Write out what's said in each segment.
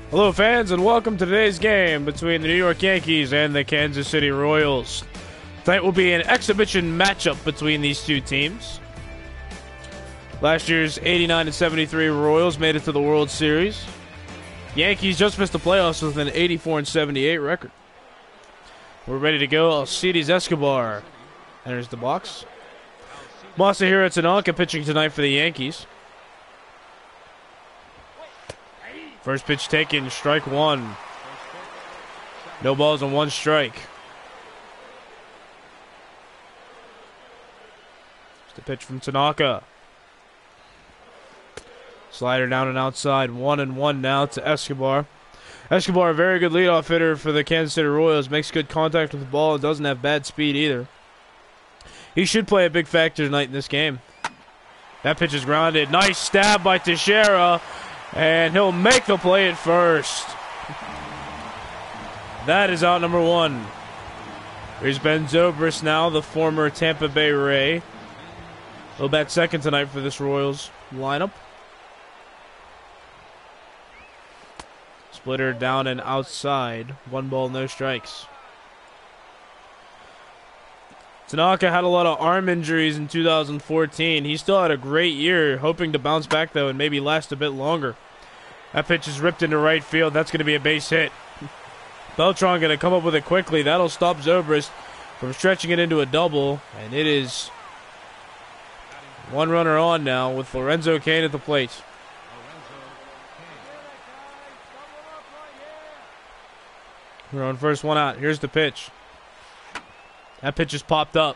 Hello fans, and welcome to today's game between the New York Yankees and the Kansas City Royals. Tonight will be an exhibition matchup between these two teams. Last year's 89-73 Royals made it to the World Series. Yankees just missed the playoffs with an 84-78 record. We're ready to go. Alcides Escobar enters the box. Masahiro Tanaka pitching tonight for the Yankees. First pitch taken, strike one. No balls and one strike. Just a pitch from Tanaka. Slider down and outside, 1-1 now to Escobar. Escobar, a very good leadoff hitter for the Kansas City Royals, makes good contact with the ball and doesn't have bad speed either. He should play a big factor tonight in this game. That pitch is grounded. Nice stab by Teixeira. And he'll make the play at first. That is out number one. Here's Ben Zobrist now, the former Tampa Bay Ray. He'll bat second tonight for this Royals lineup. Splitter down and outside. 1 ball, no strikes. Tanaka had a lot of arm injuries in 2014. He still had a great year, hoping to bounce back, though, and maybe last a bit longer. That pitch is ripped into right field. That's going to be a base hit. Beltran going to come up with it quickly. That'll stop Zobrist from stretching it into a double, and it is one runner on now with Lorenzo Cain at the plate. We're on first, one out. Here's the pitch. That pitch is popped up.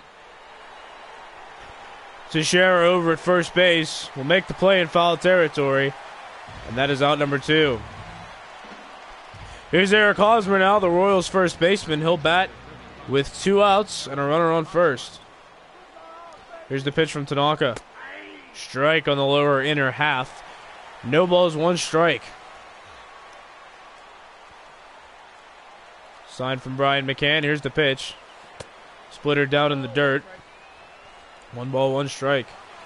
Teixeira over at first base will make the play in foul territory, and that is out number two. Here's Eric Hosmer now, the Royals' first baseman. He'll bat with 2 outs and a runner on first. Here's the pitch from Tanaka. Strike on the lower inner half. No balls, 1 strike. Sign from Brian McCann. Here's the pitch. Splitter down in the dirt. 1 ball, 1 strike.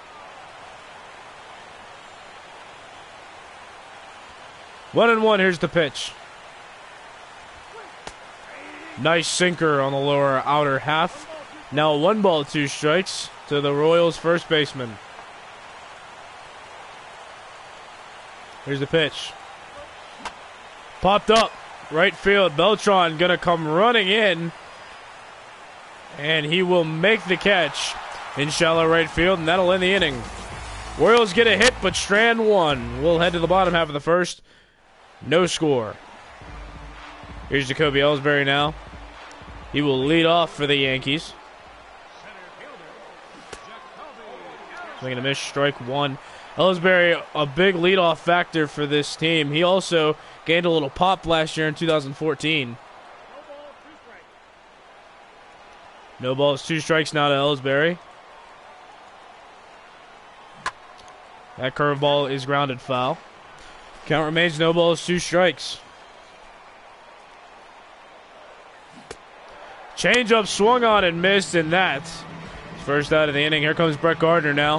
One and one, here's the pitch. Nice sinker on the lower outer half. Now 1 ball, 2 strikes to the Royals' first baseman. Here's the pitch. Popped up. Right field. Beltran gonna come running in. And he will make the catch in shallow right field, and that'll end the inning. Royals get a hit, but Strand won. We'll head to the bottom half of the first. No score. Here's Jacoby Ellsbury now. He will lead off for the Yankees. Swing and a miss, strike one. Ellsbury, a big leadoff factor for this team. He also gained a little pop last year in 2014. No balls, 2 strikes now to Ellsbury. That curveball is grounded foul. Count remains no balls, 2 strikes. Changeup swung on and missed, and that's first out of the inning. Here comes Brett Gardner now.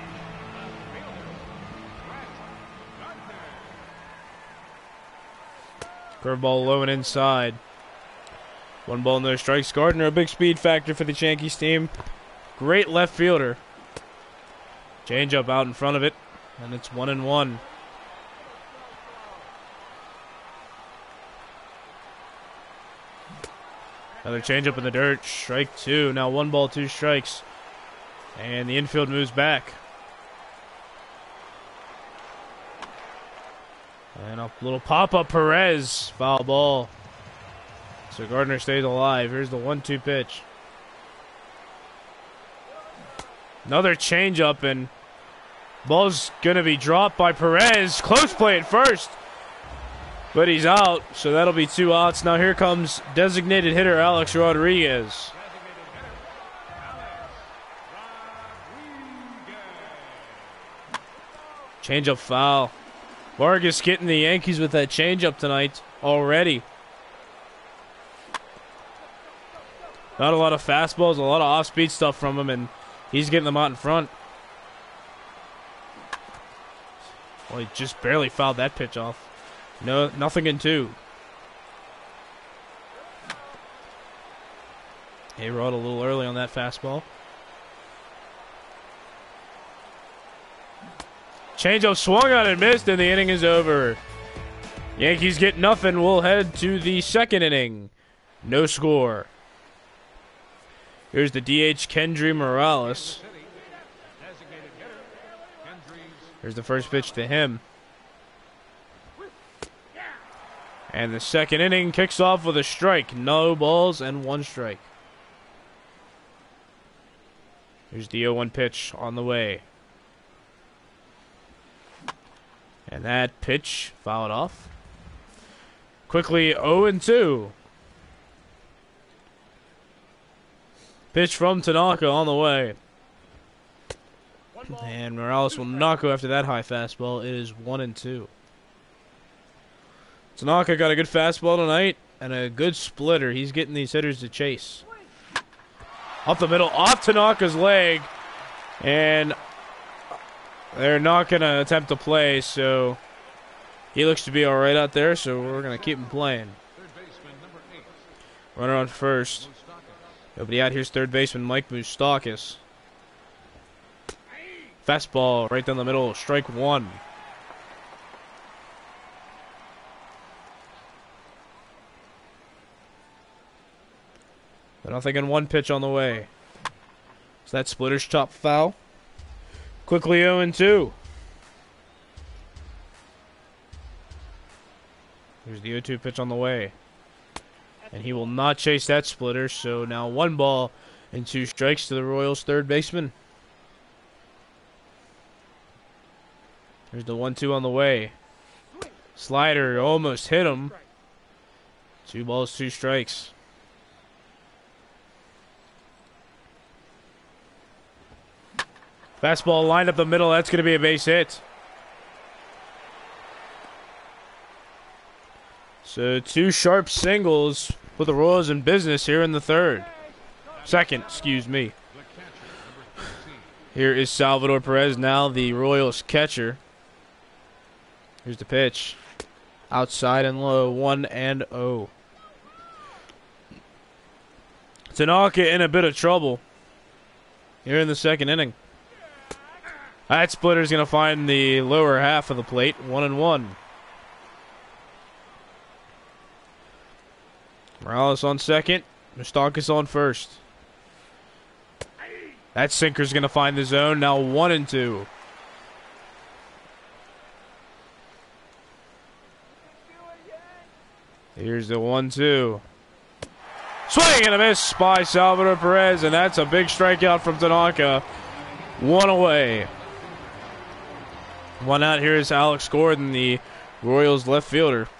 Curveball low and inside. 1 ball, no strikes. Gardner, a big speed factor for the Yankees team. Great left fielder. Changeup out in front of it, and it's 1-1. Another changeup in the dirt. Strike 2. Now 1 ball, 2 strikes. And the infield moves back. And a little pop-up Perez. Foul ball. So Gardner stays alive. Here's the 1-2 pitch. Another changeup, and ball's going to be dropped by Perez. Close play at first. But he's out, so that'll be 2 outs. Now here comes designated hitter Alex Rodriguez. Changeup foul. Vargas getting the Yankees with that changeup tonight already. Not a lot of fastballs, a lot of off-speed stuff from him, and he's getting them out in front. Well, he just barely fouled that pitch off. No, nothing in 2. A-Rod a little early on that fastball. Changeup swung on and missed, and the inning is over. Yankees get nothing. We'll head to the second inning. No score. Here's the DH, Kendry Morales. Here's the first pitch to him. And the second inning kicks off with a strike. No balls and 1 strike. Here's the 0-1 pitch on the way. And that pitch fouled off. Quickly 0-2. Pitch from Tanaka on the way. And Morales will not go after that high fastball. It is 1-2. Tanaka got a good fastball tonight and a good splitter. He's getting these hitters to chase. Up the middle, off Tanaka's leg. And they're not going to attempt to play, so he looks to be all right out there, so we're going to keep him playing. Runner on first. Nobody out. Here's third baseman Mike Moustakas. Fastball right down the middle, strike 1. Nothing in 1 pitch on the way. So that splitter's chop foul. Quickly 0-2. Here's the 0-2 pitch on the way. And he will not chase that splitter, so now 1 ball and 2 strikes to the Royals' third baseman. Here's the 1-2 on the way. Slider almost hit him. 2 balls, 2 strikes. Fastball lined up the middle. That's going to be a base hit. So 2 sharp singles put the Royals in business here in the second, excuse me. Here is Salvador Perez, now the Royals catcher. Here's the pitch. Outside and low, 1-0. Tanaka in a bit of trouble here in the second inning. That splitter's going to find the lower half of the plate, 1-1. Morales on second. Moustakas on first. That sinker's going to find the zone, now 1-2. Here's the 1-2. Swing and a miss by Salvador Perez, and that's a big strikeout from Tanaka. 1 away. 1 out. Here is Alex Gordon, the Royals left fielder.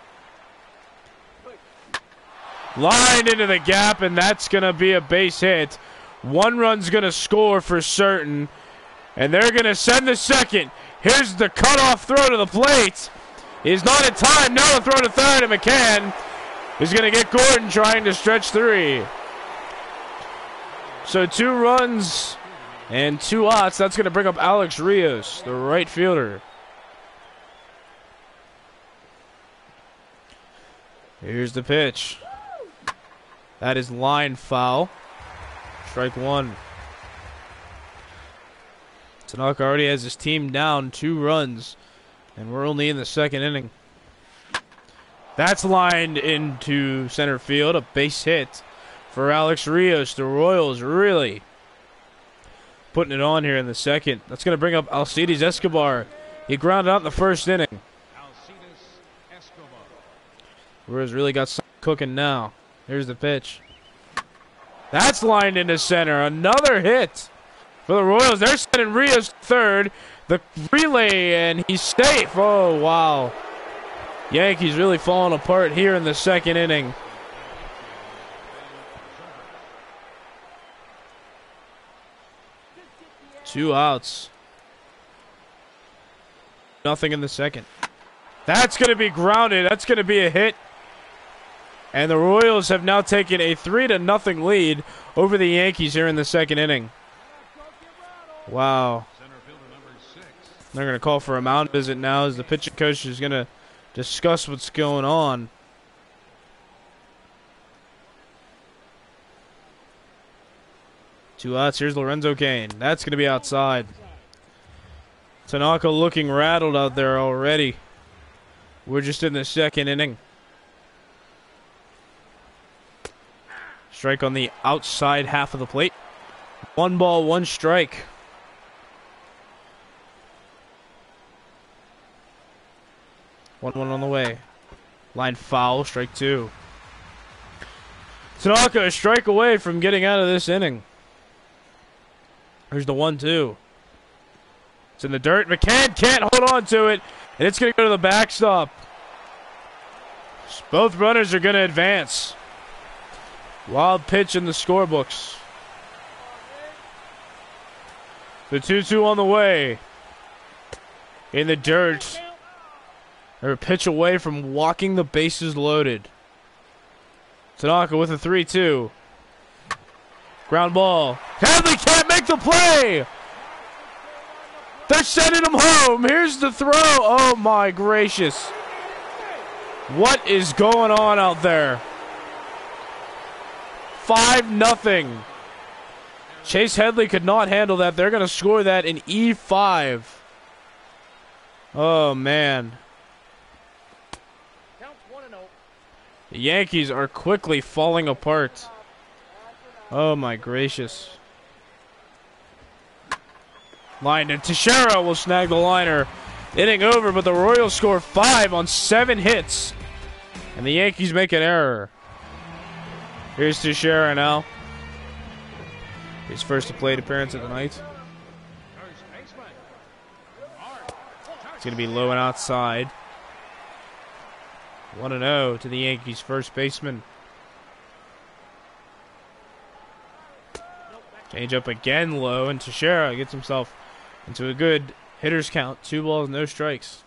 Lined into the gap, and that's going to be a base hit. 1 run's going to score for certain, and they're going to send the second. Here's the cutoff throw to the plate. He's not in time. Now the throw to third, and McCann is going to get Gordon trying to stretch 3. So 2 runs and 2 outs. That's going to bring up Alex Rios, the right fielder. Here's the pitch. That is line foul. Strike 1. Tanaka already has his team down 2 runs, and we're only in the second inning. That's lined into center field. A base hit for Alex Rios. The Royals really putting it on here in the second. That's going to bring up Alcides Escobar. He grounded out in the first inning. Royals really got something cooking now. Here's the pitch. That's lined into center. Another hit for the Royals. They're sending Rios third. The relay, and he's safe. Oh, wow. Yankees really falling apart here in the second inning. Two outs. Nothing in the second. That's going to be grounded. That's going to be a hit. And the Royals have now taken a 3-0 lead over the Yankees here in the second inning. Wow. They're going to call for a mound visit now as the pitching coach is going to discuss what's going on. Two outs. Here's Lorenzo Kane. That's going to be outside. Tanaka looking rattled out there already. We're just in the second inning. Strike on the outside half of the plate. 1 ball, 1 strike. One on the way. Line foul, strike 2. Tanaka a strike away from getting out of this inning. Here's the 1-2. It's in the dirt. McCann can't hold on to it, and it's going to go to the backstop. Both runners are going to advance. Wild pitch in the scorebooks. The 2-2 on the way. In the dirt. They're a pitch away from walking the bases loaded. Tanaka with a 3-2. Ground ball. Hadley can't make the play. They're sending him home. Here's the throw. Oh my gracious. What is going on out there? 5-0. Chase Headley could not handle that. They're going to score that in E5. Oh, man. The Yankees are quickly falling apart. Oh, my gracious. Line, and Teixeira will snag the liner. Inning over, but the Royals score 5 on 7 hits. And the Yankees make an error. Here's Teixeira now. His first plate appearance of the night. It's going to be low and outside. 1-0 to the Yankees' first baseman. Change up again low, and Teixeira gets himself into a good hitter's count. 2 balls, no strikes.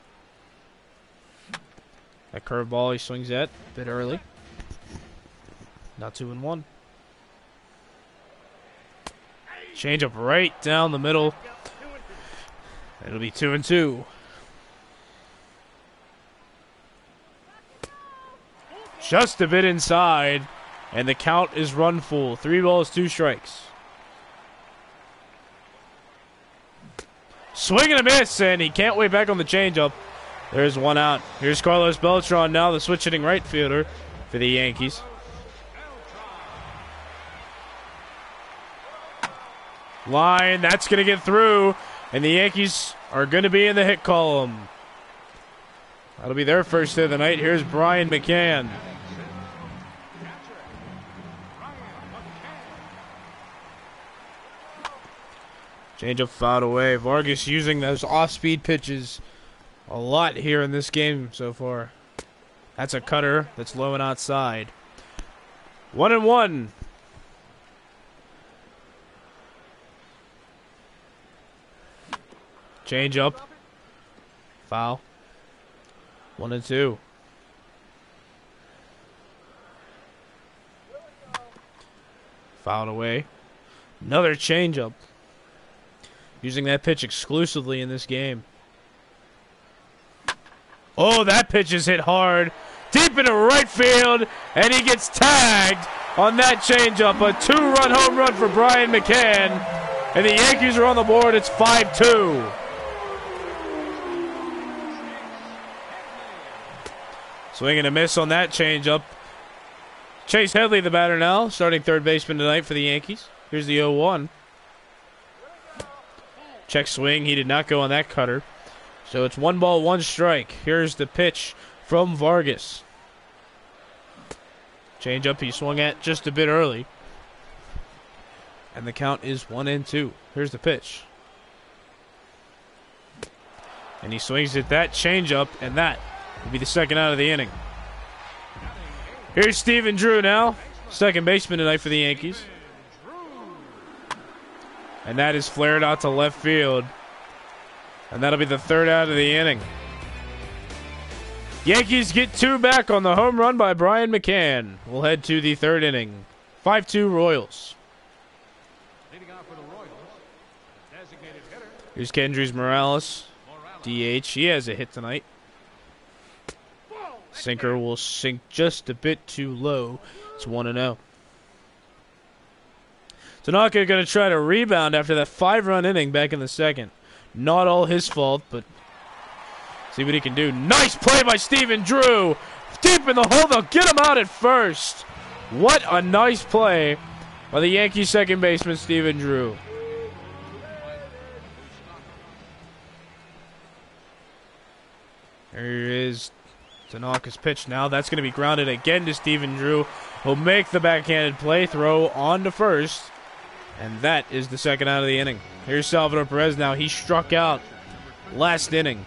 That curveball he swings at a bit early. Now 2-1. Change up right down the middle. It'll be 2-2. Just a bit inside, and the count is run full. 3 balls, 2 strikes. Swing and a miss, and he can't wait back on the changeup. There's 1 out. Here's Carlos Beltran now, the switch hitting right fielder for the Yankees. Line, that's going to get through, and the Yankees are going to be in the hit column. That'll be their first hit of the night. Here's Brian McCann. Changeup fouled away. Vargas using those off-speed pitches a lot here in this game so far. That's a cutter that's low and outside. 1-1. Change up. Foul. 1-2. Fouled away. Another changeup. Using that pitch exclusively in this game. Oh, that pitch is hit hard. Deep into right field. And he gets tagged on that changeup. A 2-run home run for Brian McCann. And the Yankees are on the board. It's 5-2. Swing and a miss on that changeup. Chase Headley, the batter now, starting third baseman tonight for the Yankees. Here's the 0-1. Check swing. He did not go on that cutter. So it's 1 ball, 1 strike. Here's the pitch from Vargas. Changeup he swung at just a bit early. And the count is 1-2. Here's the pitch. And he swings at that changeup, and that will be the second out of the inning. Here's Stephen Drew now, second baseman tonight for the Yankees. And that is flared out to left field. And that'll be the third out of the inning. Yankees get 2 back on the home run by Brian McCann. We'll head to the third inning. 5-2 Royals. Here's Kendrys Morales. DH. He has a hit tonight. Sinker will sink just a bit too low. It's 1-0. Tanaka going to try to rebound after that 5-run inning back in the second. Not all his fault, but see what he can do. Nice play by Stephen Drew. Deep in the hole. They'll get him out at first. What a nice play by the Yankees second baseman, Stephen Drew. There is Tanaka's pitch now. That's going to be grounded again to Stephen Drew. He'll make the backhanded play, throw on to first. And that is the second out of the inning. Here's Salvador Perez now. He struck out last inning.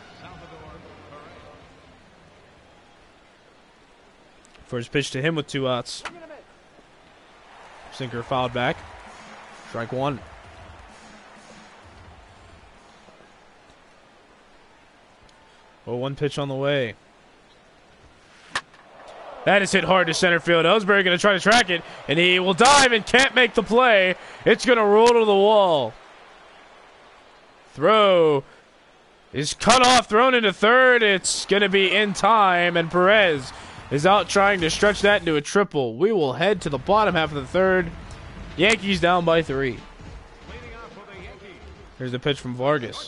First pitch to him with 2 outs. Sinker fouled back. Strike 1. Oh, 1 pitch on the way. That is hit hard to center field. Ellsbury going to try to track it, and he will dive and can't make the play. It's going to roll to the wall. Throw is cut off, thrown into third. It's going to be in time, and Perez is out trying to stretch that into a triple. We will head to the bottom half of the third. Yankees down by 3. Here's the pitch from Vargas.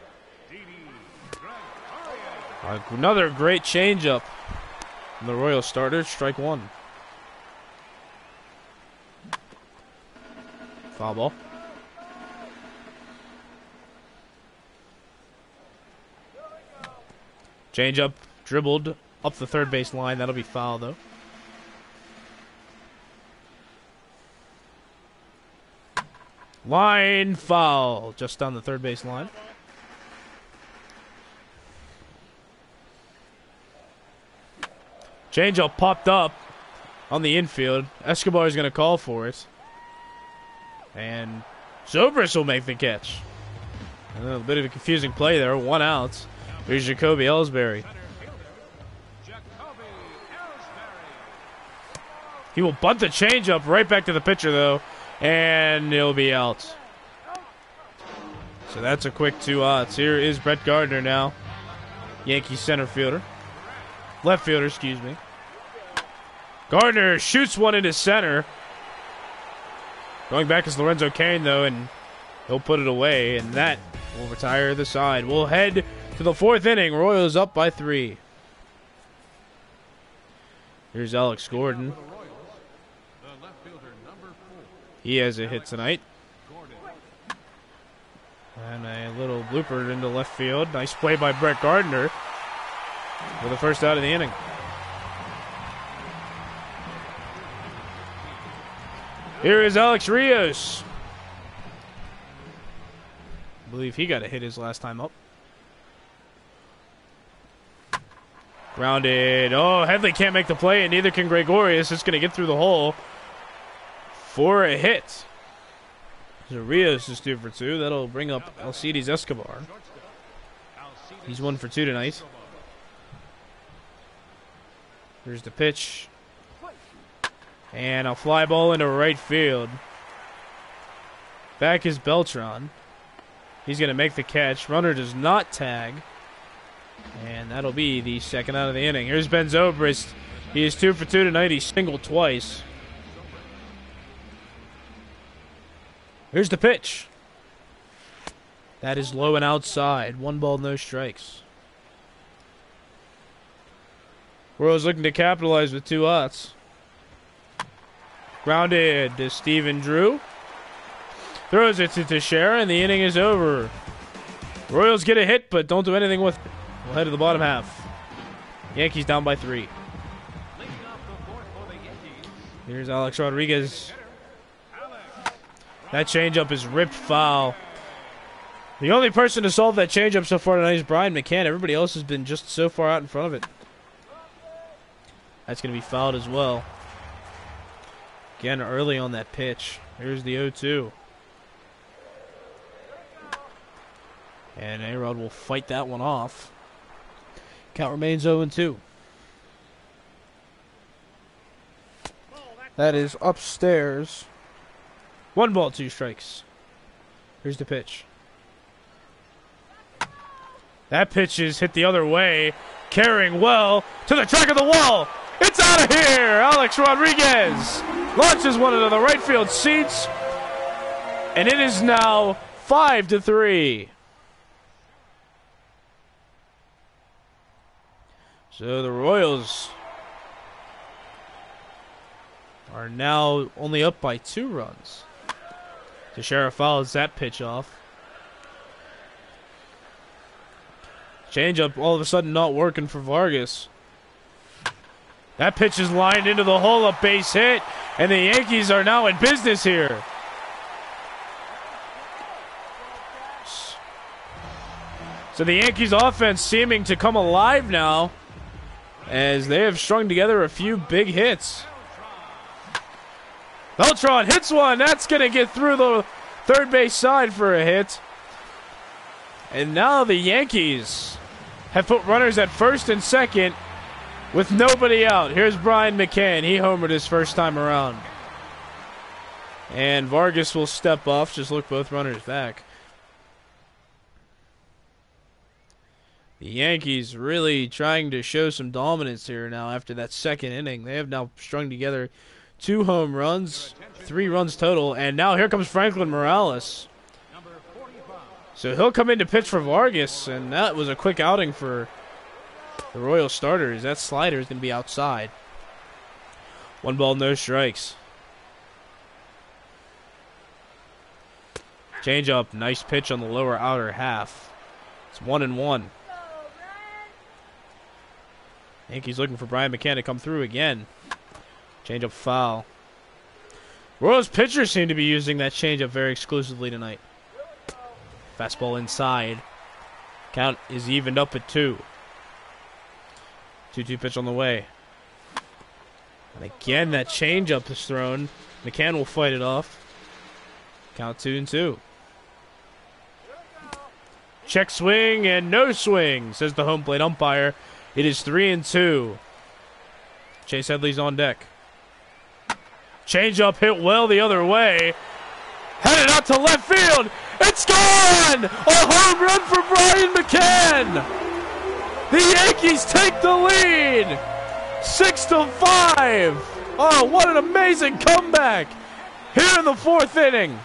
Another great changeup. The Royal starter, strike 1. Foul ball. Changeup dribbled up the third base line. That'll be foul, though. Line foul just down the third base line. Changeup popped up on the infield. Escobar is going to call for it. And Zobrist will make the catch. A little bit of a confusing play there. 1 out. Here's Jacoby Ellsbury. He will bunt the changeup right back to the pitcher, though. And he'll be out. So that's a quick 2 outs. Here is Brett Gardner now. Yankees center fielder. Left fielder, excuse me. Gardner shoots one into center. Going back is Lorenzo Cain, though, and he'll put it away, and that will retire the side. We'll head to the 4th inning. Royals up by 3. Here's Alex Gordon. He has a hit tonight. And a little blooper into left field. Nice play by Brett Gardner for the first out of the inning. Here is Alex Rios. I believe he got a hit his last time up. Grounded. Oh, Headley can't make the play, and neither can Gregorius. It's going to get through the hole for a hit. So Rios is 2 for 2. That'll bring up Alcides Escobar. He's 1 for 2 tonight. Here's the pitch. And a fly ball into right field. Back is Beltran. He's going to make the catch. Runner does not tag. And that'll be the second out of the inning. Here's Ben Zobrist. He is 2 for 2 tonight. He singled twice. Here's the pitch. That is low and outside. 1 ball, no strikes. Royals looking to capitalize with 2 outs. Grounded to Stephen Drew. Throws it to Teixeira, and the inning is over. Royals get a hit, but don't do anything with it. We'll head to the bottom half. Yankees down by 3. Here's Alex Rodriguez. That changeup is ripped foul. The only person to solve that changeup so far tonight is Brian McCann. Everybody else has been just so far out in front of it. That's going to be fouled as well. Again, early on that pitch. Here's the 0-2. And A-Rod will fight that one off. Count remains 0-2. That is upstairs. 1 ball, 2 strikes. Here's the pitch. That pitch is hit the other way. Carrying well to the track of the wall. It's out of here. Alex Rodriguez launches one into the right field seats. And it is now 5-3. So the Royals are now only up by 2 runs. Teixeira fouls that pitch off. Changeup all of a sudden not working for Vargas. That pitch is lined into the hole, a base hit, and the Yankees are now in business here. So the Yankees offense seeming to come alive now as they have strung together a few big hits. Beltran hits one. That's going to get through the third base side for a hit. And now the Yankees have put runners at first and second with nobody out. Here's Brian McCann. He homered his first time around. And Vargas will step off. Just look both runners back. The Yankees really trying to show some dominance here now after that second inning. They have now strung together 2 home runs, 3 runs total, and now here comes Franklin Morales. So he'll come in to pitch for Vargas, and that was a quick outing for the Royal starters. That slider is going to be outside. 1 ball, no strikes. Change up, nice pitch on the lower outer half. It's 1-1. Yankees looking for Brian McCann to come through again. Change-up foul. Royals pitchers seem to be using that change-up very exclusively tonight. Fastball inside. Count is evened up at 2. 2-2 pitch on the way. And again, that change-up is thrown. McCann will fight it off. Count 2-2. Check swing and no swing, says the home plate umpire. It is 3-2. Chase Headley's on deck. Change-up hit well the other way. Headed out to left field. It's gone! A home run for Brian McCann. The Yankees take the lead. 6-5. Oh, what an amazing comeback here in the 4th inning.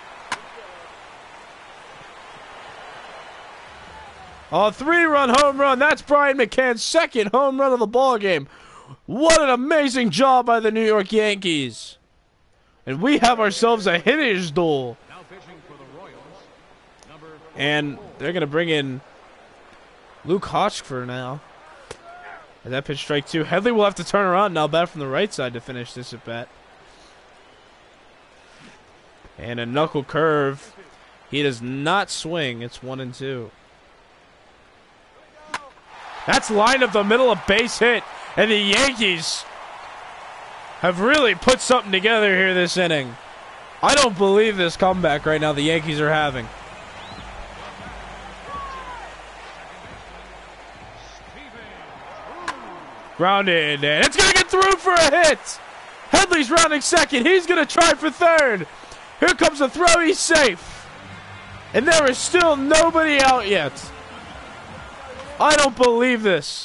A 3-run home run. That's Brian McCann's 2nd home run of the ballgame. What an amazing job by the New York Yankees. And we have ourselves a hitter's duel. And they're going to bring in Luke Hotchkiss now. And that pitch, strike 2. Headley will have to turn around now, bat from the right side to finish this at bat. And a knuckle curve. He does not swing. It's 1-2. That's lined up the middle, a base hit. And the Yankees have really put something together here this inning. I don't believe this comeback right now the Yankees are having. Grounded, and it's going to get through for a hit. Headley's rounding second. He's going to try for 3rd. Here comes the throw. He's safe. And there is still nobody out yet. I don't believe this.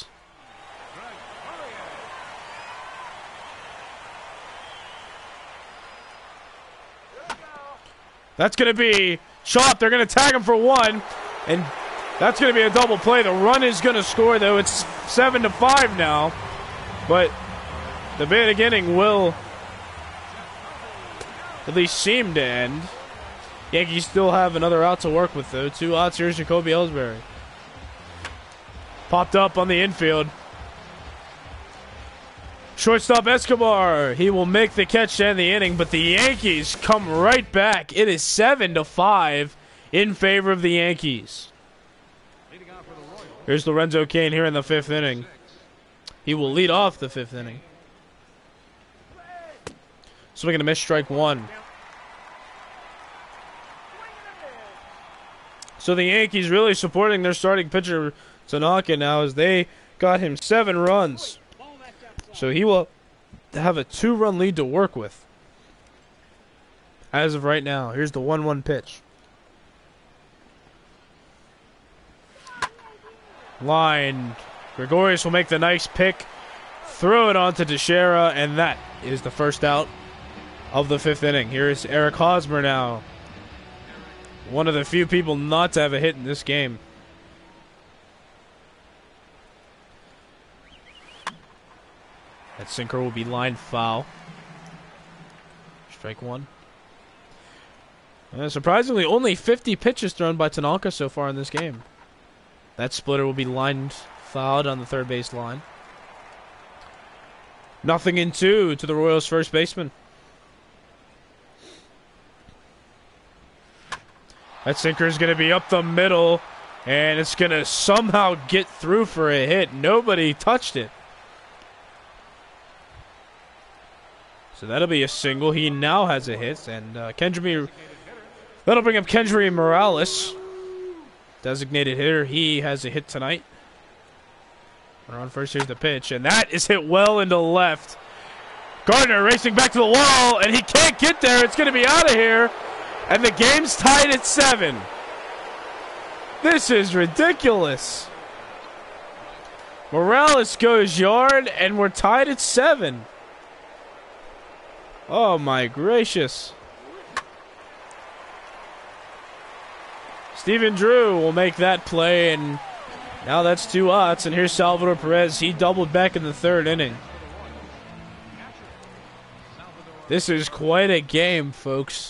That's going to be chopped. They're going to tag him for 1. And that's going to be a double play. The run is going to score, though. It's 7-5 now. But the beginning will at least seem to end. Yankees still have another out to work with, though. 2 outs. Here's Jacoby Ellsbury. Popped up on the infield. Shortstop Escobar. He will make the catch to end the inning, but the Yankees come right back. It is 7-5 in favor of the Yankees. Here's Lorenzo Cain here in the 5th inning. He will lead off the 5th inning. Swing and a miss, strike 1. So the Yankees really supporting their starting pitcher Tanaka now as they got him 7 runs. So he will have a 2-run lead to work with. As of right now, here's the 1-1 pitch. Line Gregorius will make the nice pick, throw it on to Teixeira, and that is the first out of the 5th inning. Here is Eric Hosmer now. One of the few people not to have a hit in this game. That sinker will be lined foul. Strike one. Surprisingly, only 50 pitches thrown by Tanaka so far in this game. That splitter will be lined fouled on the third base line. 0-2 to the Royals' first baseman. That sinker is going to be up the middle, and it's going to somehow get through for a hit. Nobody touched it. So that'll be a single. He now has a hit, and that'll bring up Kendry Morales, designated hitter. He has a hit tonight. Runner on first, here's the pitch, and that is hit well into left. Gardner racing back to the wall, and he can't get there. It's going to be out of here, and the game's tied at 7. This is ridiculous. Morales goes yard, and we're tied at 7. Oh my gracious. Steven Drew will make that play, and now that's 2 outs, and here's Salvador Perez. He doubled back in the 3rd inning. This is quite a game, folks.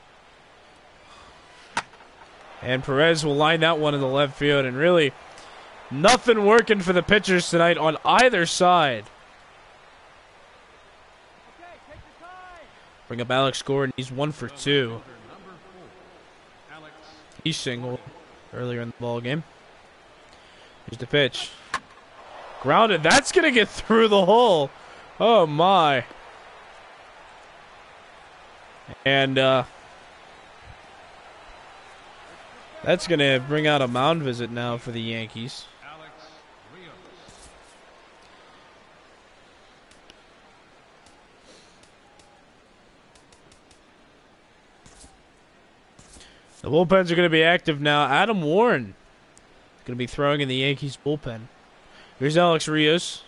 And Perez will line that one in the left field, and really nothing working for the pitchers tonight on either side. Bring up Alex Gordon. He's 1 for 2. He singled earlier in the ball game. Here's the pitch. Grounded. That's going to get through the hole. Oh, my. And that's going to bring out a mound visit now for the Yankees. The bullpens are going to be active now. Adam Warren is going to be throwing in the Yankees bullpen. Here's Alex Rios.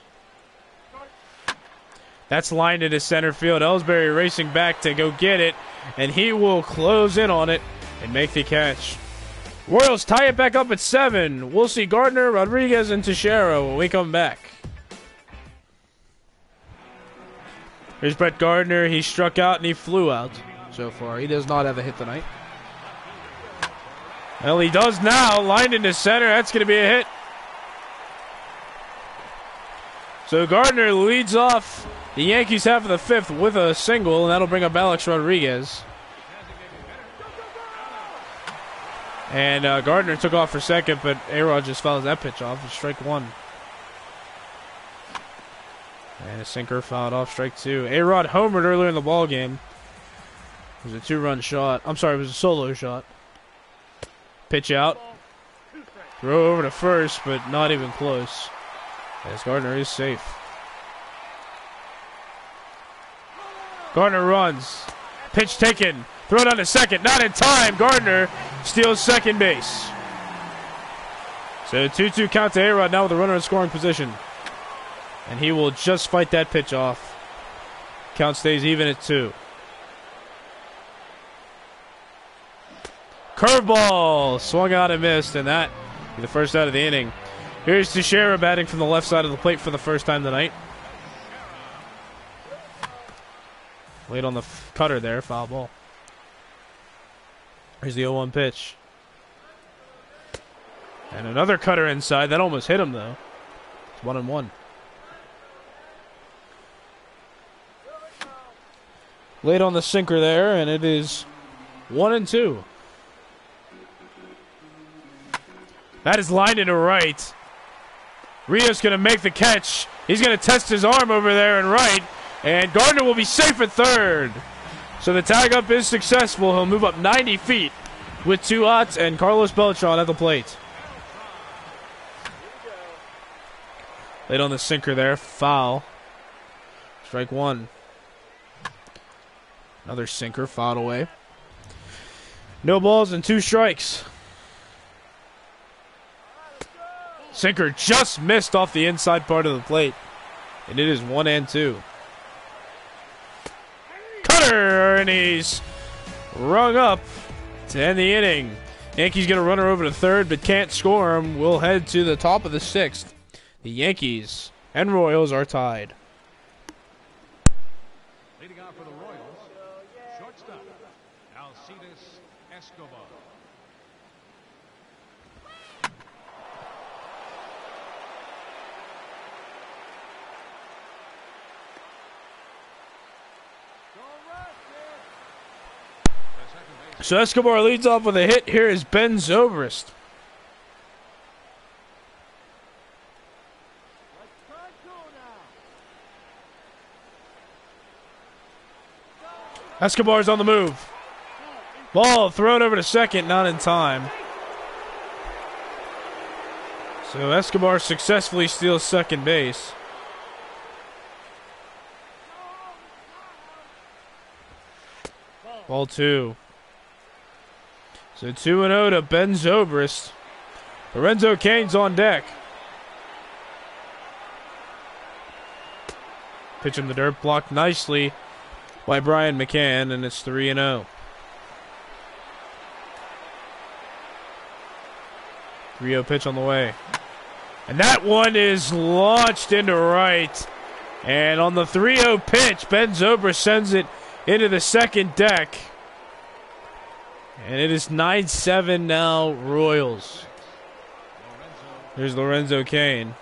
That's lined into center field. Ellsbury racing back to go get it, and he will close in on it and make the catch. Royals tie it back up at 7. We'll see Gardner, Rodriguez, and Teixeira when we come back. Here's Brett Gardner. He struck out and he flew out so far. He does not have a hit tonight. Well, he does now. Lined into center. That's going to be a hit. So Gardner leads off the Yankees half of the 5th with a single, and that'll bring up Alex Rodriguez. And Gardner took off for second, but A-Rod just fouls that pitch off. It's strike 1. And a sinker fouled off, strike 2. A-Rod homered earlier in the ball game. It was a 2-run shot. I'm sorry, it was a solo shot. Pitch out. Throw over to first, but not even close. As Gardner is safe. Gardner runs. Pitch taken. Throw down to second. Not in time. Gardner steals second base. So 2-2 count to A-Rod now with a runner in scoring position. And he will just fight that pitch off. Count stays even at 2. Curveball swung out and missed, and that will be the first out of the inning. Here's Teixeira batting from the left side of the plate for the first time tonight. Late on the cutter there, foul ball. Here's the 0-1 pitch. And another cutter inside. That almost hit him, though. It's 1-1. Late on the sinker there, and it is 1-2. That is lined into right. Rios going to make the catch. He's going to test his arm over there in right. And Gardner will be safe at third. So the tag up is successful. He'll move up 90 feet with 2 outs and Carlos Beltran at the plate. Late on the sinker there. Foul. Strike 1. Another sinker fouled away. No balls and 2 strikes. Sinker just missed off the inside part of the plate. And it is 1-2. Cutter, and he's rung up to end the inning. Yankees get a runner over to third, but can't score him. We'll head to the top of the sixth. The Yankees and Royals are tied. Leading off for the Royals, shortstop, Alcides Escobar. So Escobar leads off with a hit. Here is Ben Zobrist. Escobar's on the move. Ball thrown over to second, not in time. So Escobar successfully steals second base. Ball 2. So 2-0 to Ben Zobrist. Lorenzo Cain's on deck. Pitch him the dirt, blocked nicely by Brian McCann, and it's 3-0. 3-0 pitch on the way. And that one is launched into right. And on the 3-0 pitch, Ben Zobrist sends it into the second deck. And it is 9-7 now, Royals. There's Lorenzo Cain.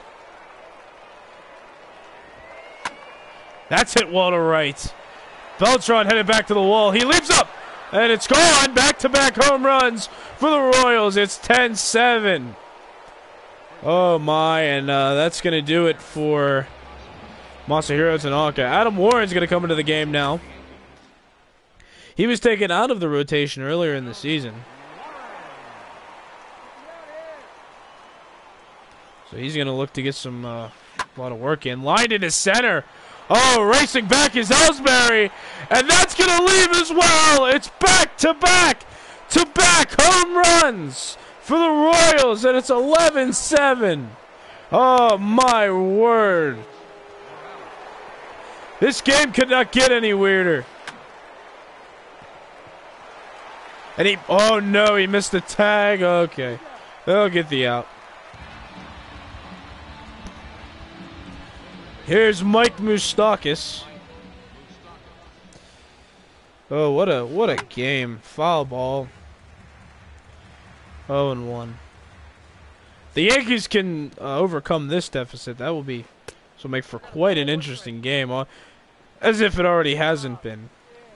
That's hit well to right. Beltran headed back to the wall. He leaps up, and it's gone. Back-to-back home runs for the Royals. It's 10-7. Oh, my, and that's going to do it for Masahiro Tanaka. Adam Warren's going to come into the game now. He was taken out of the rotation earlier in the season. So he's going to look to get some a lot of work in. Lined into center. Oh, racing back is Ellsbury. And that's going to leave as well. It's back-to-back home runs for the Royals. And it's 11-7. Oh, my word. This game could not get any weirder. And he, oh no, he missed the tag. Okay. They'll get the out. Here's Mike Moustakas. Oh, what a game. Foul ball. 0-1. The Yankees can overcome this deficit. That will make for quite an interesting game. As if it already hasn't been.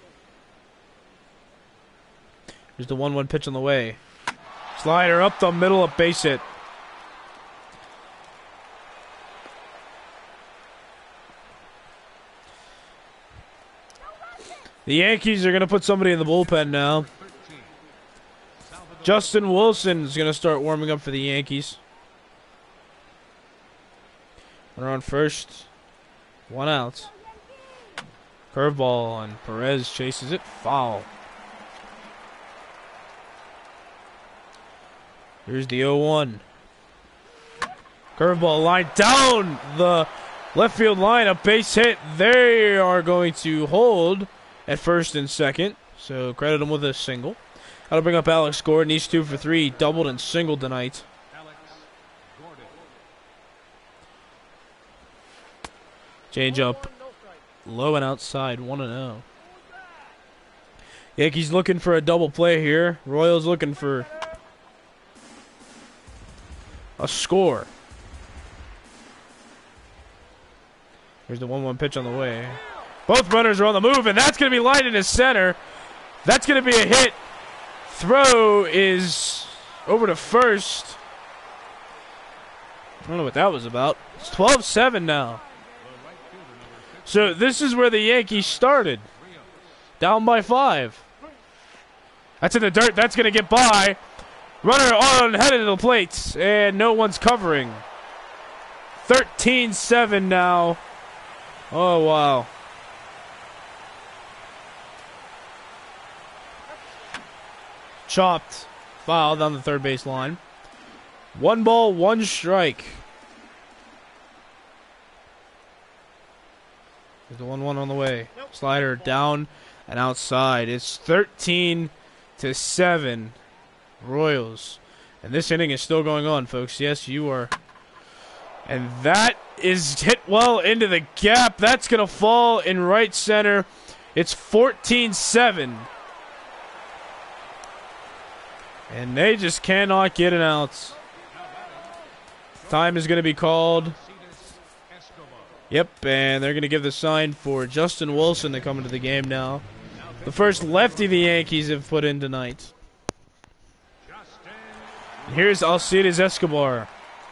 Here's the 1-1 pitch on the way. Slider up the middle, a base hit. The Yankees are going to put somebody in the bullpen now. Justin Wilson's going to start warming up for the Yankees. Runner on first. 1 out. Curveball, and Perez chases it. Foul. Here's the 0-1. Curveball line down the left field line. A base hit. They are going to hold at first and second. So credit them with a single. That'll bring up Alex Gordon. He's 2 for 3. Doubled and singled tonight. Change up. Low and outside. 1-0. Yankees looking for a double play here. Royals looking for a score. Here's the 1-1 pitch on the way. Both runners are on the move, and that's going to be lined into center. That's going to be a hit. Throw is over to first. I don't know what that was about. It's 12-7 now. So this is where the Yankees started. Down by 5. That's in the dirt. That's going to get by. Runner on headed to the plate, and no one's covering. 13-7 now. Oh, wow. Chopped. Foul down the third base line. 1 ball, 1 strike. There's the 1-1 on the way. Slider down and outside. It's 13-7 Royals. And this inning is still going on, folks. Yes, you are. And that is hit well into the gap. That's going to fall in right center. It's 14-7. And they just cannot get it out. Time is going to be called. Yep, and they're going to give the sign for Justin Wilson to come into the game now. The first lefty the Yankees have put in tonight. And here's Alcides Escobar.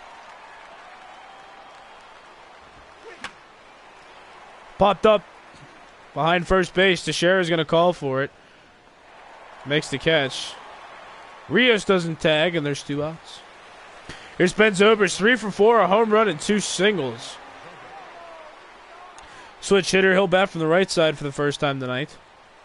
Popped up behind first base. Teixeira's going to call for it. Makes the catch. Rios doesn't tag, and there's 2 outs. Here's Ben Zobrist, 3 for 4, a home run and 2 singles. Switch hitter, he'll bat from the right side for the first time tonight.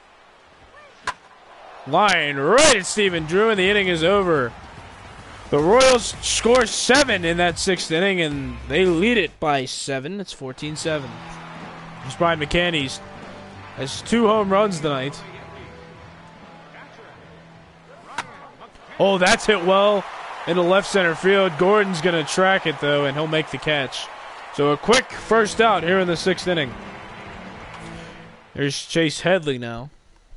Line right at Stephen Drew, and the inning is over. The Royals score 7 in that 6th inning, and they lead it by 7. It's 14-7. Here's Brian McCann. He has 2 home runs tonight. Oh, that's hit well into left center field. Gordon's going to track it, though, and he'll make the catch. So a quick first out here in the 6th inning. There's Chase Headley now.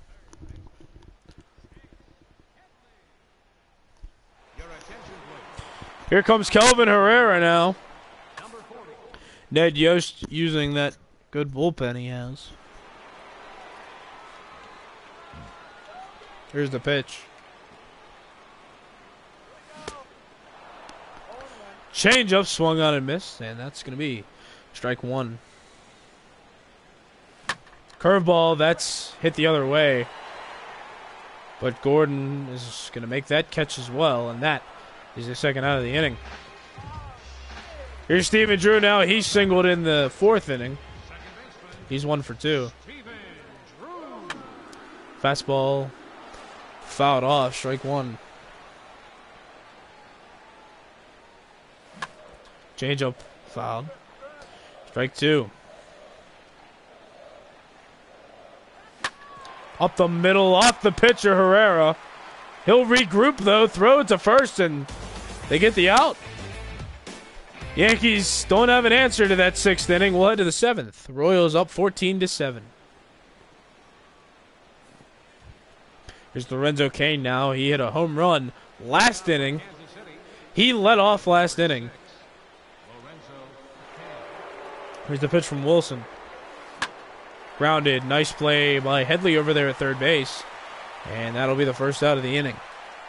Here comes Kelvin Herrera now. Ned Yost using that good bullpen he has. Here's the pitch. Change up, swung on and missed, and that's going to be strike 1. Curveball, that's hit the other way. But Gordon is going to make that catch as well, and that is the second out of the inning. Here's Stephen Drew now. He singled in the 4th inning. He's 1 for 2. Fastball fouled off, strike 1. Changeup fouled. Strike 2. Up the middle, off the pitcher, Herrera. He'll regroup, though, throw it to first, and they get the out. Yankees don't have an answer to that 6th inning. We'll head to the 7th. Royals up 14-7. Here's Lorenzo Cain now. He hit a home run last inning. He led off last inning. Here's the pitch from Wilson. Grounded. Nice play by Headley over there at third base. And that'll be the first out of the inning.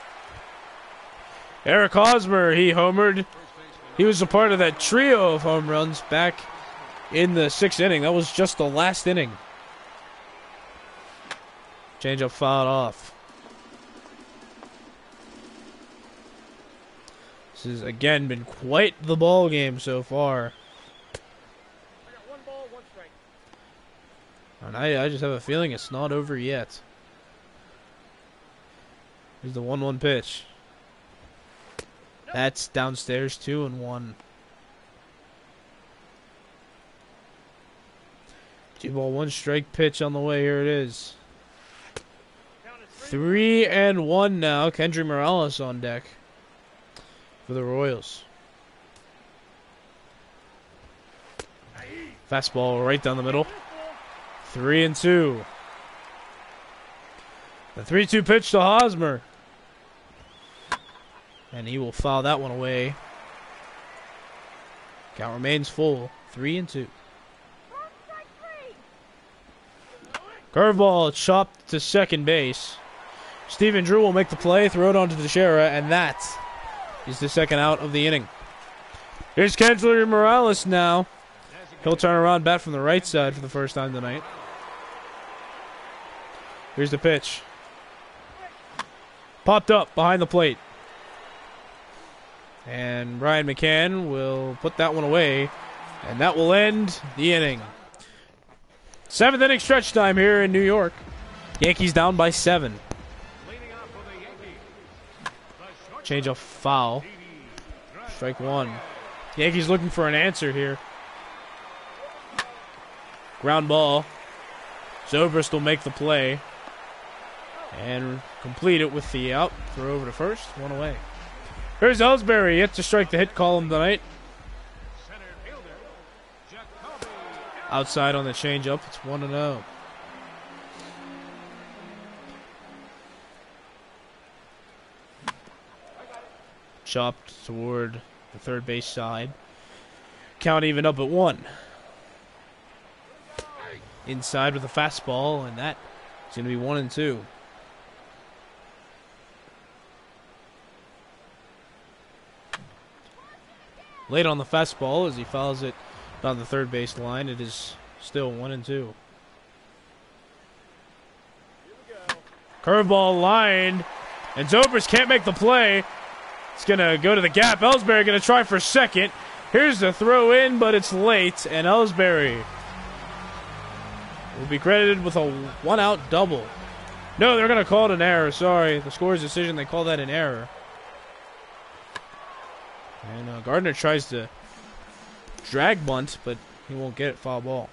Eric Hosmer, he homered. He was a part of that trio of home runs back in the 6th inning. That was just the last inning. Changeup fouled off. This has, again, been quite the ball game so far. And I just have a feeling it's not over yet. Here's the 1-1 pitch. That's downstairs, 2-1. 2-1 strike pitch on the way. Here it is. 3-1 now. Kendry Morales on deck for the Royals. Fastball right down the middle. 3-2. The 3-2 pitch to Hosmer. And he will foul that one away. Count remains full. 3-2. Curveball chopped to second base. Stephen Drew will make the play, throw it onto Teixeira, and that is the second out of the inning. Here's Kendry Morales now. He'll turn around, bat from the right side for the first time tonight. Here's the pitch. Popped up behind the plate. And Brian McCann will put that one away. And that will end the inning. 7th inning stretch time here in New York. Yankees down by 7. Change of foul. Strike 1. Yankees looking for an answer here. Ground ball. Zobrist will make the play and complete it with the out. Throw over to first. One away. Here's Ellsbury yet to strike the hit column tonight. Outside on the changeup. It's 1-0. Chopped toward the third base side. Count even up at 1. Inside with a fastball, and that is going to be 1-2. Late on the fastball as he fouls it on the third base line. It is still 1-2. Curveball lined, and Zobrist can't make the play. It's going to go to the gap. Ellsbury going to try for second. Here's the throw in, but it's late, and Ellsbury will be credited with a 1-out double. No, they're going to call it an error. Sorry. The scorer's decision, they call that an error. And Gardner tries to drag bunt, but he won't get it. Foul ball.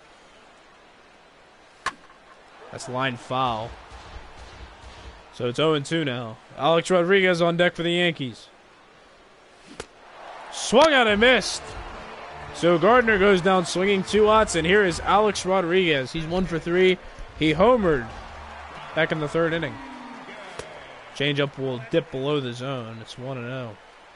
That's line foul. So it's 0-2 now. Alex Rodriguez on deck for the Yankees. Swung out and missed. So Gardner goes down swinging 2 outs, and here is Alex Rodriguez. He's 1 for 3. He homered back in the third inning. Changeup will dip below the zone. It's 1-0.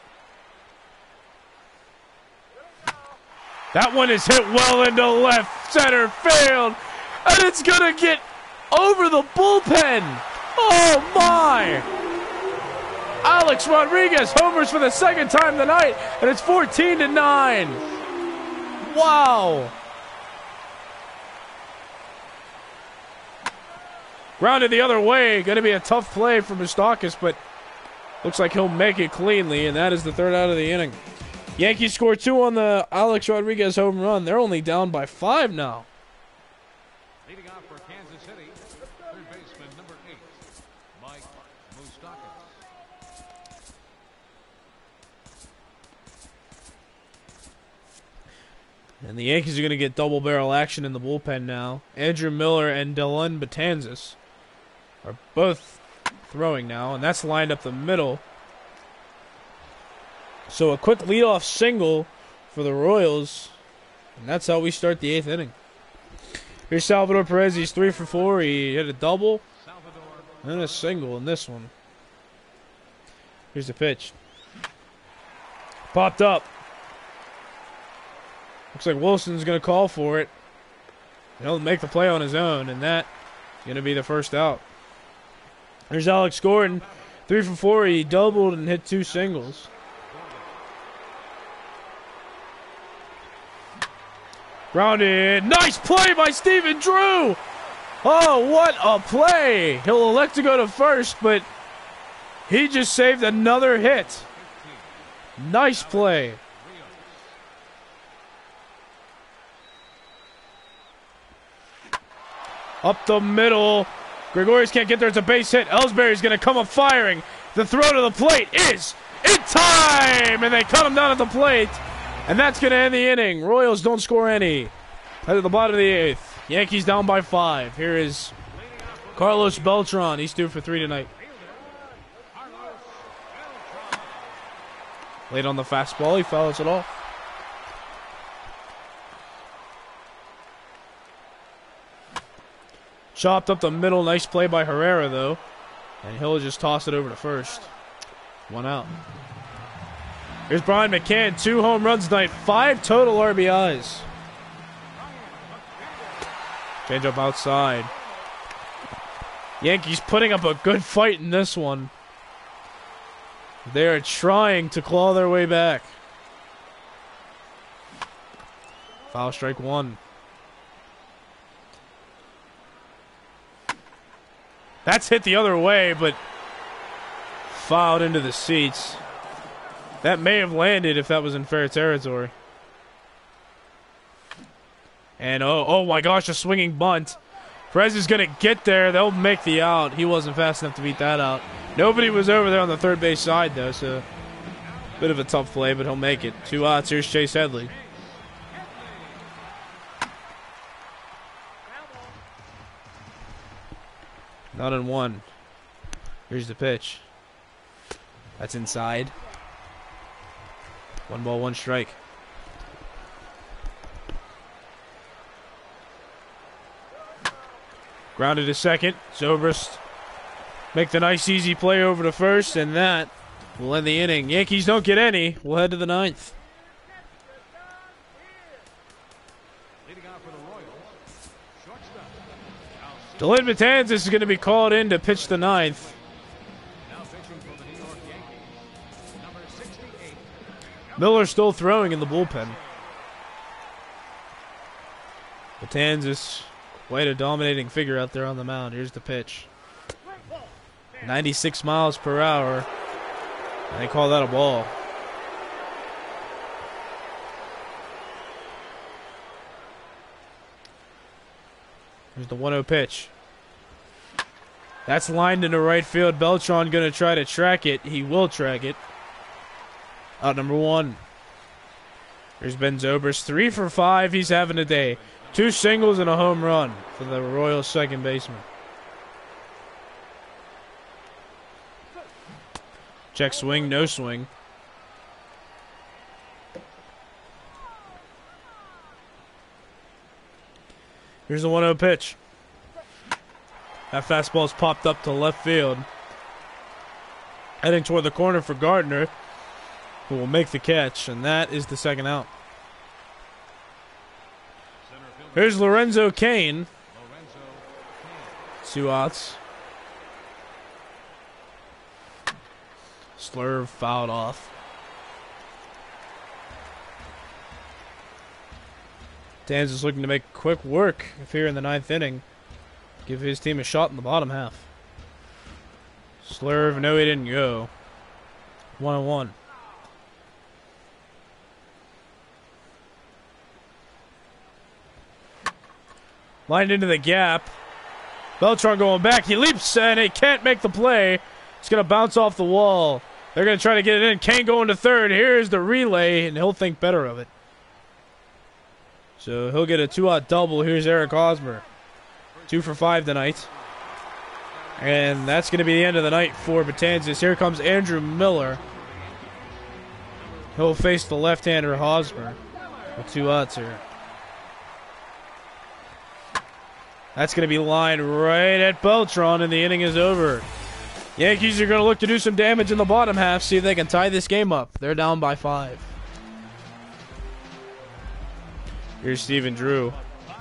That one is hit well into left center field, and it's going to get over the bullpen. Oh, my. Alex Rodriguez homers for the second time tonight, and it's 14-9. Wow. Grounded the other way. Going to be a tough play for Moustakas, but looks like he'll make it cleanly, and that is the third out of the inning. Yankees score 2 on the Alex Rodriguez home run. They're only down by 5 now. Leading off for Kansas City, third baseman number 8, Mike Moustakas. And the Yankees are going to get double barrel action in the bullpen now. Andrew Miller and Dylan Betanzas are both throwing now, and that's lined up the middle. So a quick leadoff single for the Royals, and that's how we start the 8th inning. Here's Salvador Perez. He's 3 for 4. He hit a double and a single in this one. Here's the pitch. Popped up. Looks like Wilson's going to call for it. He'll make the play on his own, and that's going to be the first out. There's Alex Gordon. 3 for 4. He doubled and hit 2 singles. Grounded. Nice play by Stephen Drew. Oh, what a play. He'll elect to go to first, but he just saved another hit. Nice play. Up the middle. Gregorius can't get there. It's a base hit. Ellsbury's going to come up firing. The throw to the plate is in time, and they cut him down at the plate. And that's going to end the inning. Royals don't score any. Head to the bottom of the 8th. Yankees down by 5. Here is Carlos Beltran. He's 2 for 3 tonight. Late on the fastball. He fouls it off. Chopped up the middle. Nice play by Herrera, though. And he'll just toss it over to first. 1 out. Here's Brian McCann. 2 home runs tonight. 5 total RBIs. Change up outside. Yankees putting up a good fight in this one. They are trying to claw their way back. Foul strike 1. That's hit the other way, but fouled into the seats. That may have landed if that was in fair territory. And oh my gosh, a swinging bunt. Perez is going to get there. They'll make the out. He wasn't fast enough to beat that out. Nobody was over there on the third base side, though, so bit of a tough play, but he'll make it. 2 outs. Here's Chase Headley. Not in one. Here's the pitch. That's inside. 1 ball, 1 strike. Grounded to second. Zobrist make the nice easy play over to first, and that will end the inning. Yankees don't get any. We'll head to the 9th. Deland Matanzas is going to be called in to pitch the 9th. Miller still throwing in the bullpen. Matanzas, quite a dominating figure out there on the mound. Here's the pitch. 96 miles per hour. And they call that a ball. Here's the 1-0 pitch. That's lined into right field. Beltran going to try to track it. He will track it. Out number 1. Here's Ben Zobrist. 3 for 5. He's having a day. 2 singles and a home run for the Royals second baseman. Check swing, no swing. Here's the 1-0 pitch. That fastball's popped up to left field. Heading toward the corner for Gardner, who will make the catch, and that is the second out. Here's Lorenzo Cain. 2 outs. Slurve fouled off. Dan's looking to make quick work here in the 9th inning. Give his team a shot in the bottom half. Slurve, no, he didn't go. 1-1. Lined into the gap. Beltran going back. He leaps and he can't make the play. It's going to bounce off the wall. They're going to try to get it in. Kane going to third. Here's the relay, and he'll think better of it. So he'll get a 2-out double. Here's Eric Hosmer. 2 for 5 tonight. And that's going to be the end of the night for Matanzas. Here comes Andrew Miller. He'll face the left-hander Hosmer with 2 outs here. That's going to be lined right at Beltran, and the inning is over. Yankees are going to look to do some damage in the bottom half, see if they can tie this game up. They're down by 5. Here's Stephen Drew.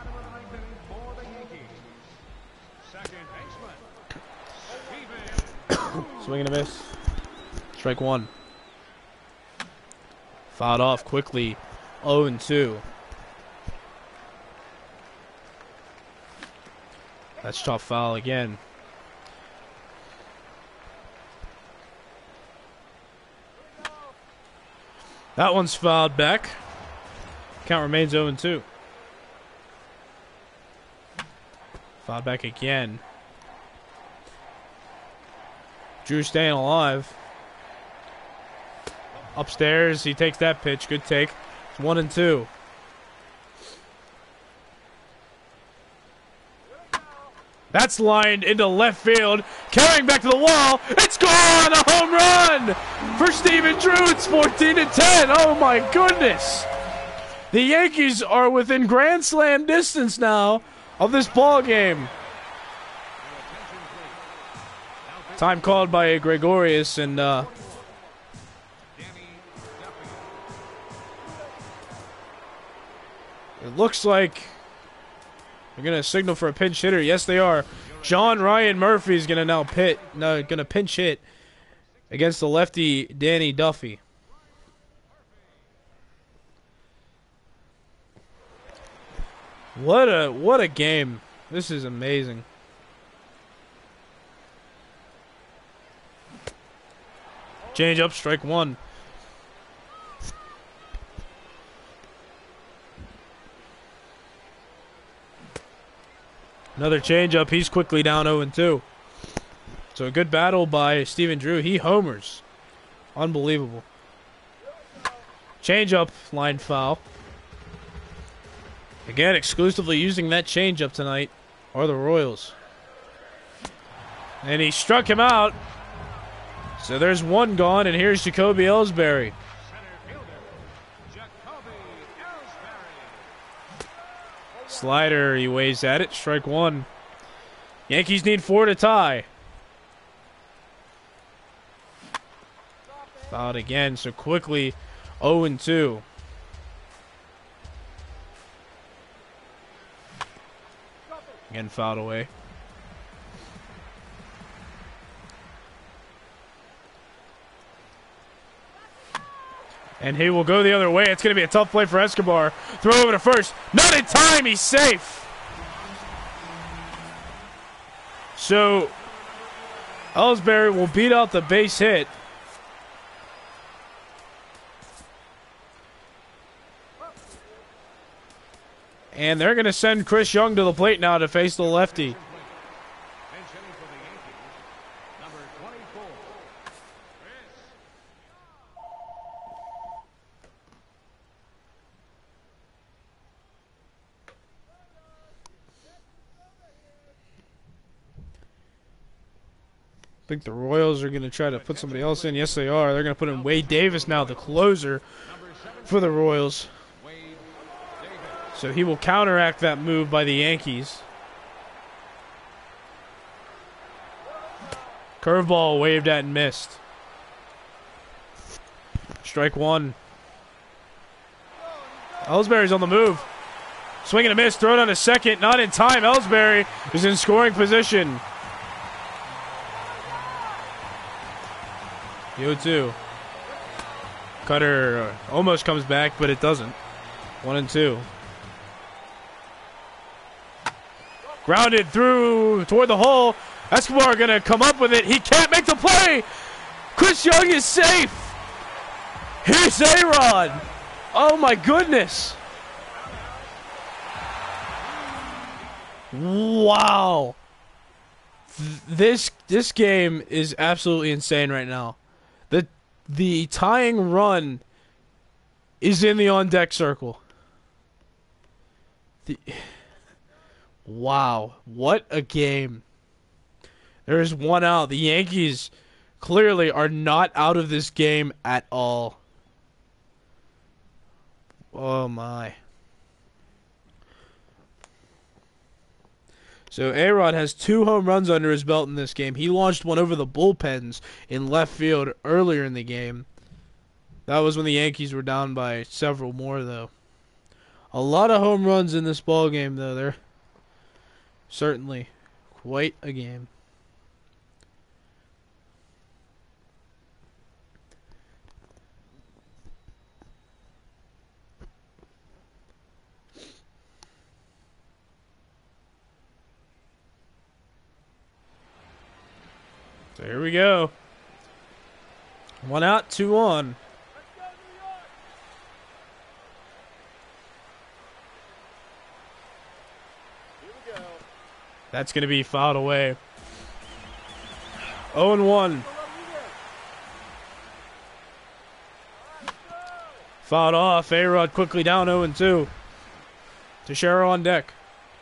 Swing and a miss. Strike 1. Fouled off quickly. 0-2. That's tough foul again. That one's fouled back. Count remains 0-2. Fouled back again. Drew staying alive. Upstairs, he takes that pitch. Good take. It's 1-2. That's lined into left field. Carrying back to the wall. It's gone! A home run for Stephen Drew. It's 14-10. Oh my goodness. The Yankees are within Grand Slam distance now of this ball game. Time called by Gregorius, and it looks like they're going to signal for a pinch hitter. Yes, they are. John Ryan Murphy is going to now pinch hit against the lefty Danny Duffy. What a game. This is amazing. Change up, strike 1. Another changeup. He's quickly down 0-2. So a good battle by Stephen Drew. He homers. Unbelievable. Changeup, line foul. Again, exclusively using that changeup tonight are the Royals. And he struck him out. So there's one gone, and here's Jacoby Ellsbury. Slider, he waves at it. Strike one. Yankees need 4 to tie. Fouled again, so quickly 0-2. Again, fouled away. And he will go the other way. It's going to be a tough play for Escobar. Throw over to first. Not in time. He's safe. So, Ellsbury will beat out the base hit. And they're going to send Chris Young to the plate now to face the lefty. I think the Royals are going to try to put somebody else in. Yes, they are. They're going to put in Wade Davis now, the closer for the Royals. So he will counteract that move by the Yankees. Curveball waved at and missed. Strike one. Ellsbury's on the move. Swing and a miss. Thrown on a second. Not in time. Ellsbury is in scoring position. 0-2. Cutter almost comes back, but it doesn't. 1-2. Grounded through toward the hole. Escobar going to come up with it. He can't make the play. Chris Young is safe. Here's A-Rod. Oh, my goodness. Wow. This game is absolutely insane right now. The tying run is in the on-deck circle. Wow, what a game. There is one out. The Yankees clearly are not out of this game at all. Oh, my. So A-Rod has 2 home runs under his belt in this game. He launched one over the bullpens in left field earlier in the game. That was when the Yankees were down by several more, though. A lot of home runs in this ball game, though. They're certainly quite a game. So here we go. 1 out, 2 on. That's going to be fouled away. 0-1. Fouled off. A-Rod quickly down 0-2. Teixeira on deck.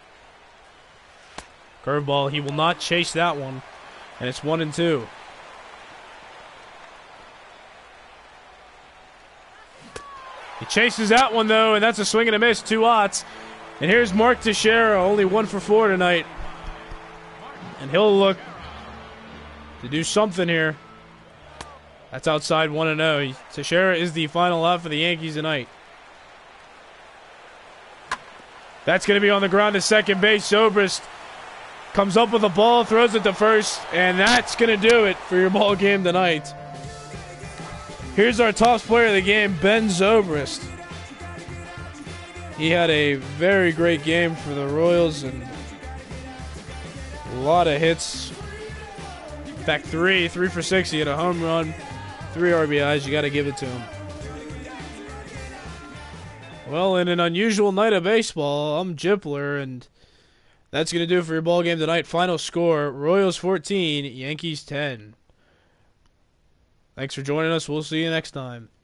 Curveball. He will not chase that one. And it's 1-2. He chases that one, though, and that's a swing and a miss. 2 outs. And here's Mark Teixeira, only 1 for 4 tonight. And he'll look to do something here. That's outside 1-0. Teixeira is the final out for the Yankees tonight. That's going to be on the ground to second base. Zobrist comes up with the ball, throws it to first, and that's going to do it for your ball game tonight. Here's our top player of the game, Ben Zobrist. He had a very great game for the Royals and a lot of hits. In fact, 3 for 6. He had a home run, 3 RBIs. You got to give it to him. Well, in an unusual night of baseball, I'm Jipler, and that's going to do it for your ball game tonight. Final score, Royals 14, Yankees 10. Thanks for joining us. We'll see you next time.